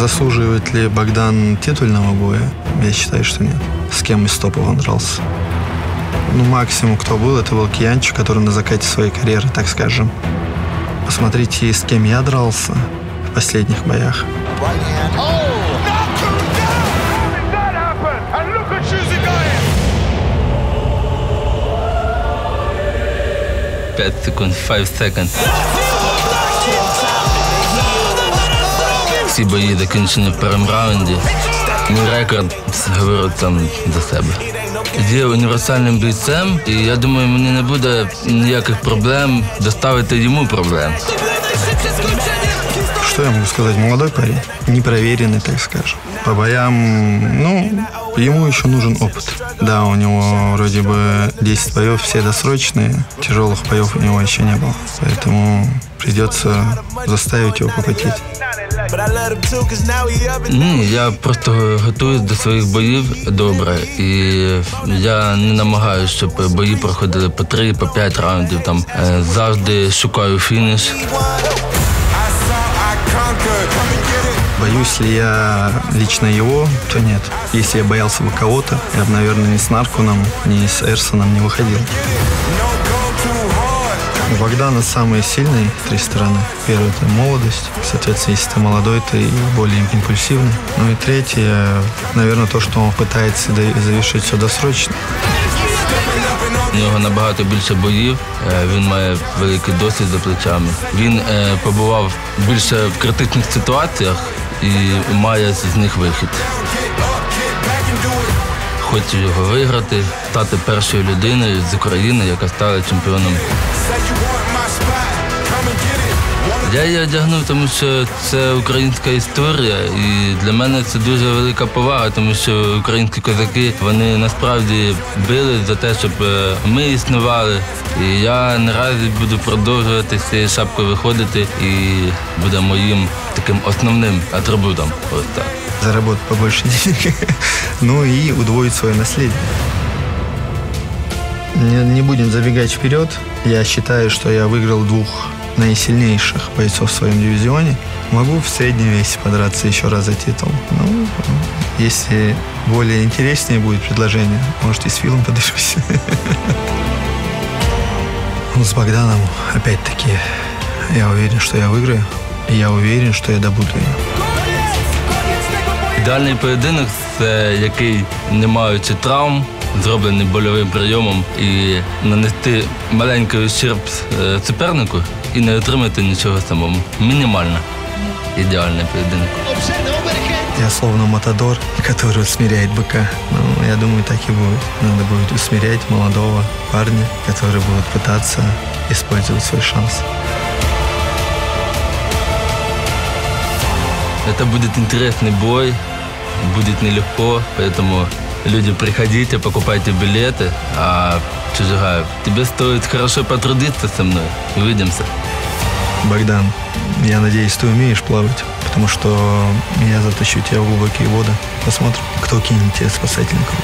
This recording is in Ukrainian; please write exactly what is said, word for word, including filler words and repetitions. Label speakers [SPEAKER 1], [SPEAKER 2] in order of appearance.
[SPEAKER 1] Заслуживает ли Богдан титульного боя? Я считаю, что нет. С кем из топов он дрался? Ну, максимум, кто был, это был Киянчик, который на закате своей карьеры, так скажем. Посмотрите, с кем я дрался в последних боях.
[SPEAKER 2] Пять секунд, five seconds. Всі бої закінчені в першому раунді. Мій рекорд говорить сам за себе. Є універсальним бійцем, і я думаю, мені не буде ніяких проблем доставити йому проблем.
[SPEAKER 1] Что я могу сказать? Молодой парень, непроверенный, так скажем. По боям, ну, ему еще нужен опыт. Да, у него вроде бы десять боев, все досрочные. Тяжелых боев у него еще не было. Поэтому придется заставить его попотеть.
[SPEAKER 2] Ні, я просто готуюсь до своїх боїв добре. І я не намагаюся, щоб бої проходили по три, по п'ять раундів. Там завжди шукаю фініш.
[SPEAKER 1] Боюсь ли я лично его, то нет. Если я боялся бы кого-то, я бы, наверное, ни с Наркуном, ни с Эрсоном не выходил. У Богдана самые сильные три стороны. Первый – это молодость. Соответственно, если ты молодой, ты более импульсивный. Ну и третье, наверное, то, что он пытается завершить все досрочно.
[SPEAKER 2] У нього набагато більше боїв, він має великий досвід за плечами. Він побував більше в критичних ситуаціях і має з них вихід. Хочу його виграти, стати першою людиною з України, яка стала чемпіоном. Я її одягнув, тому що це українська історія, і для мене це дуже велика повага, тому що українські козаки, вони насправді бились за те, щоб ми існували. І я наразі буду продовжувати з цією шапкою виходити, і буде моїм таким основним атрибутом. Ось так.
[SPEAKER 1] Заработать побольше денег, ну и удвоить свое наследие. Не, не будем забегать вперед. Я считаю, что я выиграл двух наисильнейших бойцов в своем дивизионе. Могу в среднем весе подраться еще раз за титул. Ну, если более интереснее будет предложение, может, и с Филом подышусь. С Богданом, опять-таки, я уверен, что я выиграю. И я уверен, что я добуду ее.
[SPEAKER 2] Ідеальний поєдинок – це який, не маючи травм, зроблений больовим прийомом і нанести маленький ущерб супернику і не отримати нічого самому. Мінімально ідеальний поєдинок.
[SPEAKER 1] Я словно матадор, который усмиряет быка. Ну, я думаю, так и будет. Надо будет усмирять молодого парня, который будет пытаться использовать свой шанс.
[SPEAKER 2] Это будет интересный бой, будет нелегко, поэтому люди, приходите, покупайте билеты, а Чужигаев, тебе стоит хорошо потрудиться со мной. Увидимся.
[SPEAKER 1] Богдан, я надеюсь, ты умеешь плавать, потому что я затащу тебя в глубокие воды. Посмотрим, кто кинет тебе спасательный круг.